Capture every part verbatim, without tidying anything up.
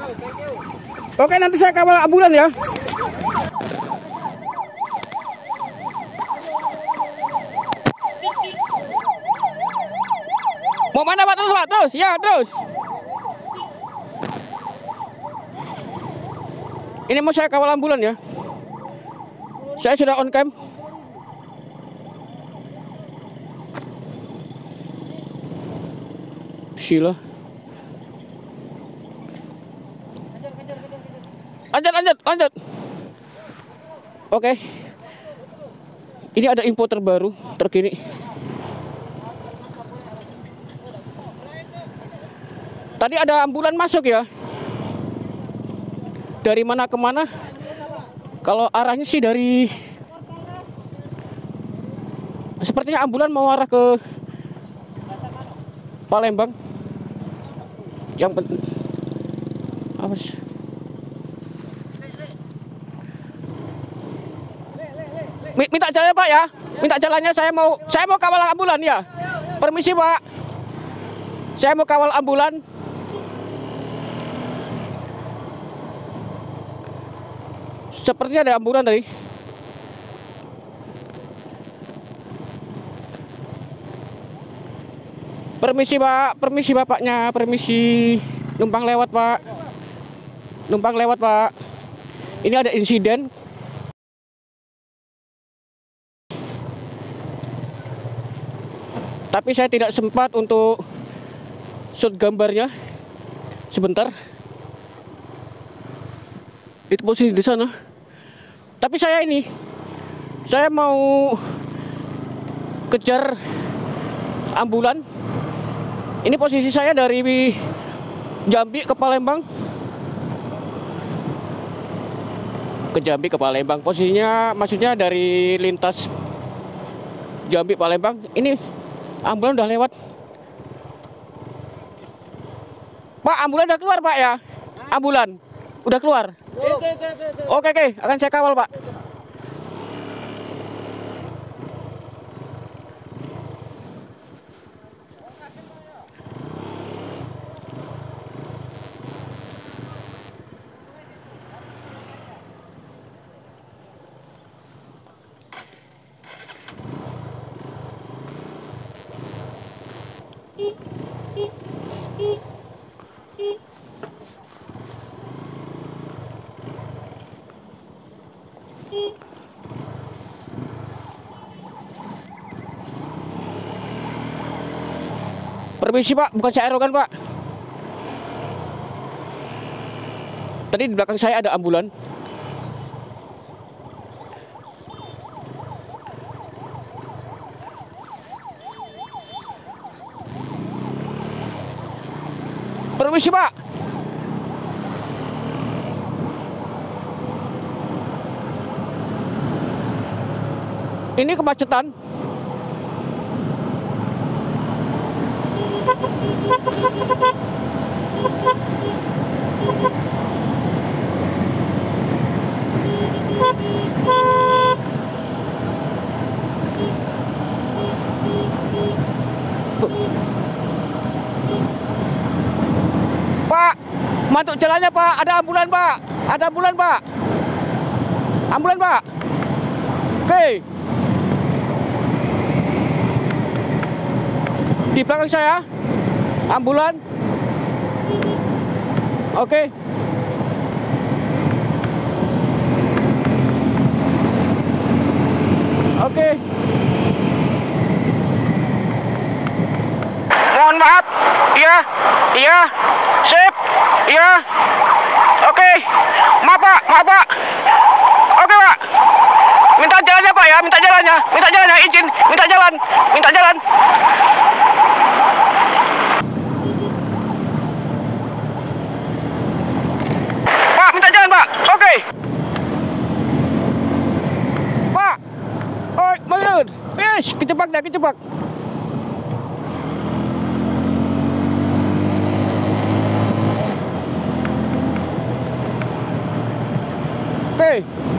Oke, nanti saya kawal ambulan ya. Mau mana Pak? Terus Pak, terus, ya terus. Ini mau saya kawal ambulan ya. Saya sudah on cam. Sila. Lanjut, lanjut, lanjut. Oke. Ini ada info terbaru, terkini. Tadi ada ambulan masuk ya. Dari mana ke mana? Kalau arahnya sih dari, sepertinya ambulan mau arah ke Palembang. Yang penting apa sih? Minta jalan Pak ya. Minta jalannya, saya mau saya mau kawal ambulan ya. Permisi Pak. Saya mau kawal ambulan. Sepertinya ada ambulan tadi. Permisi Pak, permisi bapaknya, permisi. Numpang lewat Pak. Numpang lewat Pak. Ini ada insiden. Tapi saya tidak sempat untuk shoot gambarnya. Sebentar. Itu posisi di sana. Tapi saya ini, saya mau kejar ambulan. Ini posisi saya dari Jambi ke Palembang. Ke Jambi ke Palembang. Posisinya maksudnya dari lintas Jambi Palembang. Ini ambulan udah lewat. Pak, ambulan udah keluar Pak ya? Ambulan udah keluar. Oke oke, akan saya kawal Pak. Permisi Pak, bukan saya arogan Pak. Tadi di belakang saya ada ambulan. Permisi Pak. Ini kemacetan. Pak, mantuk jalannya Pak, ada ambulan Pak, ada ambulan Pak, ambulan Pak. Oke, di belakang saya ambulan. Oke. Oke. Mohon maaf. Iya. Iya. Sip. Iya. Oke. Maaf Pak, maaf Pak. Oke Pak. Minta jalannya Pak ya, minta jalannya. Minta jalannya, izin. Minta jalan. Minta jalan. Pak, minta jalan Pak. Oke. Pak. Oh, maksud. Yes, kecepak dah, kecepak. Oke.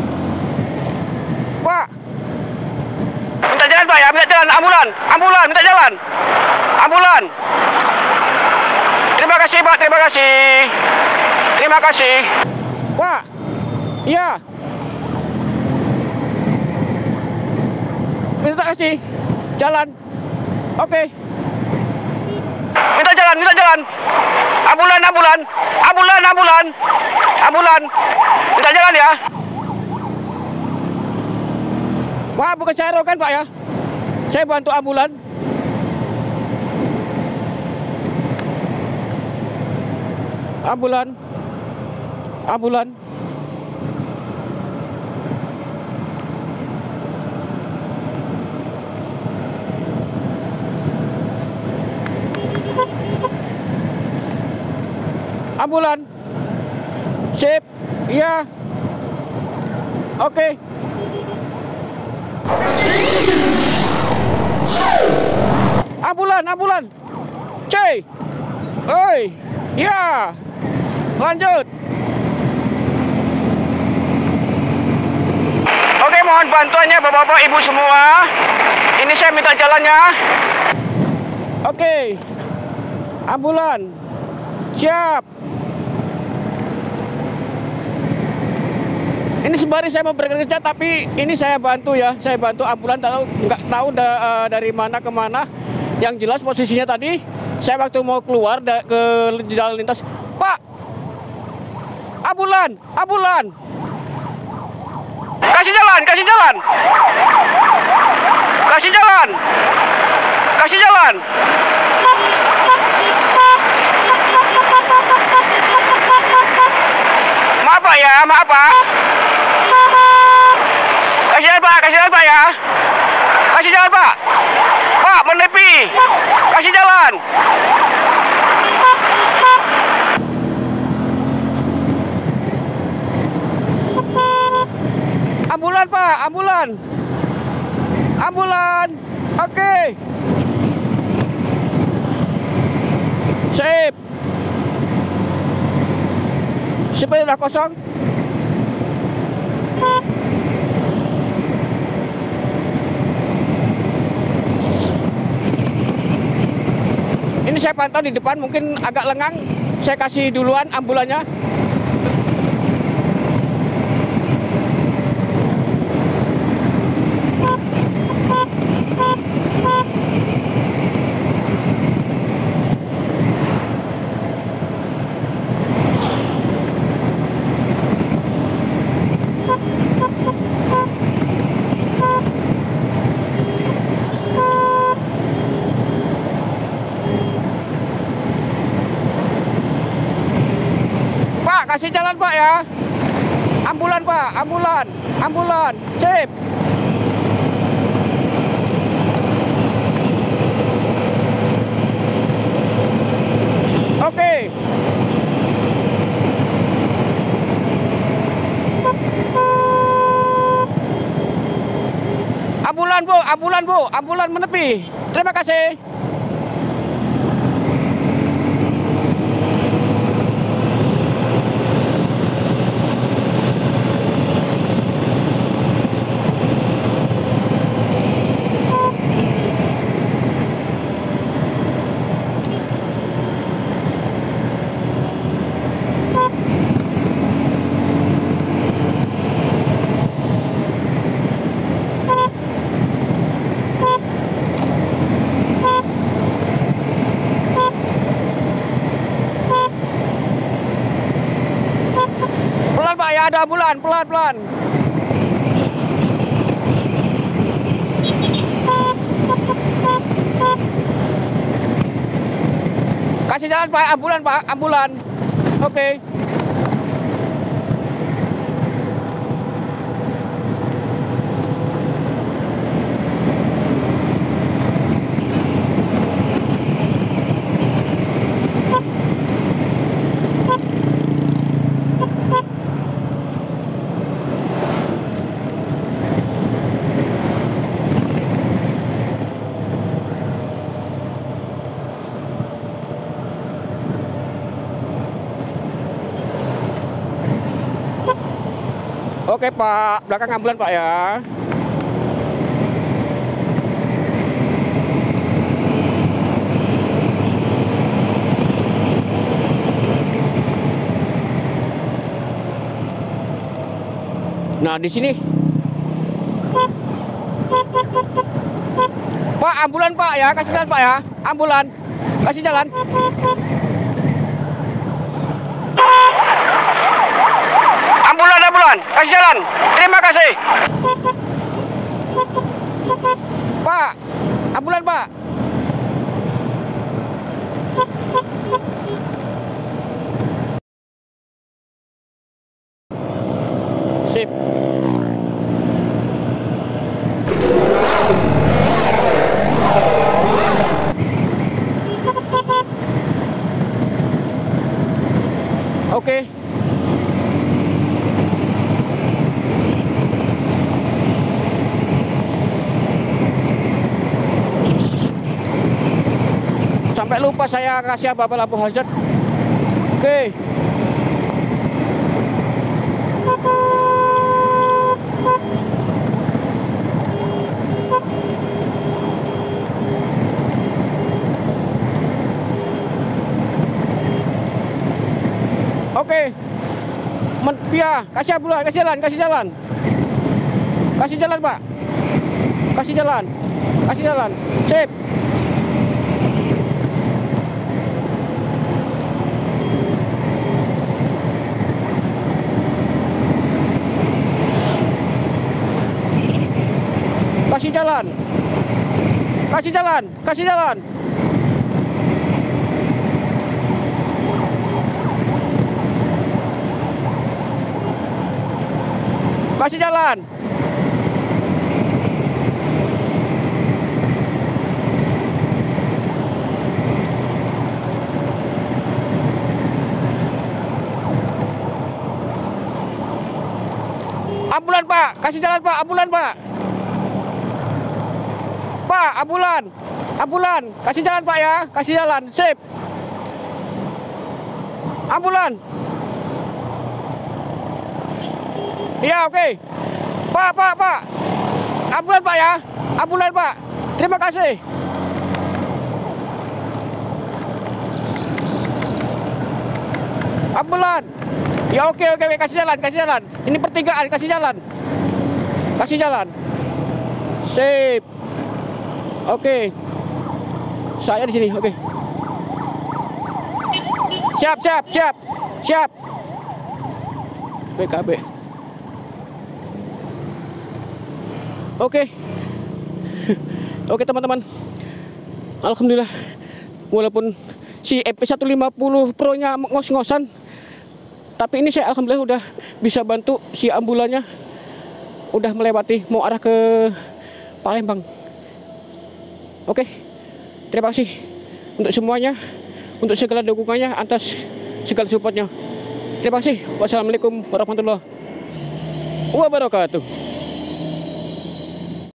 Pak. Minta jalan Pak ya, minta jalan. Ambulan, ambulan, minta jalan. Ambulan. Terima kasih Pak, terima kasih. Terima terima kasih. Pak, iya. Minta kasih jalan. Oke. Minta jalan, minta jalan. Ambulan, ambulan, ambulan, ambulan, ambulan. Minta jalan ya. Pak, bukan saya kan Pak ya? Saya bantu ambulan. Ambulan, ambulan. Ambulan. Sip. Iya. Oke. Ambulan, ambulan. C. Oi. Iya. Lanjut. Oke, mohon bantuannya Bapak-bapak Ibu semua. Ini saya minta jalannya. Oke. Ambulan. Siap. Ini sembari saya mau bekerja, tapi ini saya bantu ya, saya bantu ambulan. Tahu nggak tahu da, uh, dari mana ke mana. Yang jelas posisinya tadi, saya waktu mau keluar da, ke jalan lintas, Pak, ambulan, ambulan, kasih jalan, kasih jalan, kasih jalan, kasih jalan. Maaf Pak ya, maaf Pak. Kasih jalan Pak, kasih jalan Pak ya. Kasih jalan Pak. Pak, menepi. Kasih jalan. Ambulan Pak, ambulan. Ambulan. Oke. Sip. Supaya udah kosong. Ini saya pantau di depan, mungkin agak lengang. Saya kasih duluan ambulannya. Kasih jalan Pak ya. Ambulan Pak, ambulan, ambulan. Sip. Oke. Ambulan Bu, ambulan Bu, ambulan menepi. Terima kasih. Ada ambulan, pelan-pelan. Kasih jalan Pak, ambulan Pak, ambulan. Oke. Okay. Oke Pak, belakang ambulan Pak ya. Nah, di sini. Pak, ambulan Pak ya, kasih jalan Pak ya. Ambulan. Kasih jalan. Ambulan, ambulan, kasih jalan. Terima kasih. Pak, ambulan Pak. Sip. Oke. Sampai lupa saya kasih apa-apa lampu hazard. Oke. Oke. Men ya, kasih ambulan, kasih jalan, kasih jalan. Kasih jalan, Pak. Kasih jalan. Kasih jalan. Sip. Kasih jalan. Kasih jalan, kasih jalan. Kasih jalan. Ambulan Pak, kasih jalan Pak, ambulan Pak. Pak, ambulan. Ambulan, kasih jalan Pak ya, kasih jalan. Sip. Ambulan. Iya, oke. Pak, Pak, Pak. Ambulan Pak ya. Ambulan Pak. Terima kasih. Ambulan. Ya oke, oke, oke. Kasih jalan, kasih jalan. Ini pertigaan, kasih jalan. Kasih jalan. Sip. Oke. Saya di sini, oke. Siap, siap, siap. Siap. P K B. Oke. Oke teman-teman. Alhamdulillah. Walaupun si E P seratus lima puluh Pro-nya ngos-ngosan, tapi ini saya alhamdulillah udah bisa bantu si ambulannya. Udah melewati mau arah ke Palembang. Oke. Terima kasih untuk semuanya, untuk segala dukungannya, atas segala supportnya. Terima kasih. Wassalamualaikum warahmatullahi wabarakatuh.